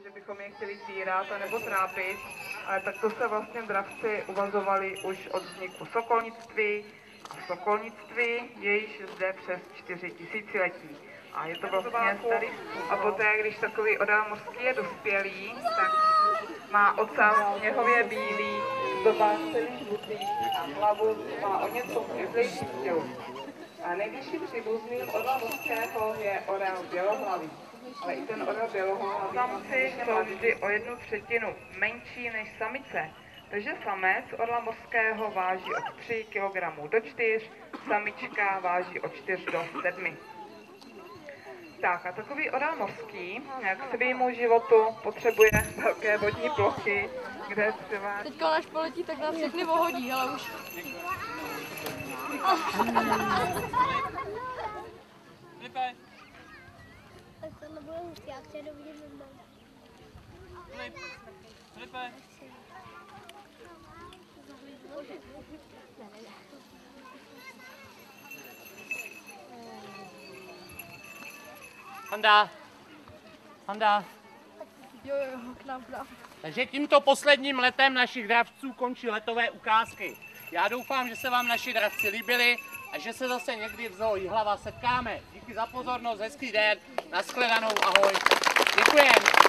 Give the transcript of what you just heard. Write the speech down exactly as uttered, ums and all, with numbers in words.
že bychom je chtěli týrat nebo trápit, ale takto se vlastně dravci uvazovali už od vzniku sokolnictví a sokolnictví je již zde přes čtyři tisíciletí. A je to vlastně starý způsob. A poté, když takový orel mořský je dospělý, tak má ocas sněhově bílý, zdobácený žlutý a hlavu má o něco květlejší stylu. A nejbližším příbuzným orla mořského je orel bělohlavý. Ale i ten orel bělohlavý samci jsou vždy o jednu třetinu menší než samice. Takže samec orla mořského váží od tří kilogramů do čtyř, samička váží od čtyř do sedmi. Tak a takový orel mořský, jak k svému životu potřebuje velké vodní plochy, kde třeba... Teďka náš poletí, tak nás všechny ohodí, ale už... Filipe! Tak tohle bude hustý, já chci do vidět zem. Filip! Filipe! Handa! Handa! Jo, jo, jo, k nám, k nám. Takže tímto posledním letem našich dravců končí letové ukázky. Já doufám, že se vám naši dravci líbili a že se zase někdy v Zoo Jihlava setkáme. Díky za pozornost, hezký den, nashledanou, ahoj. Děkujeme.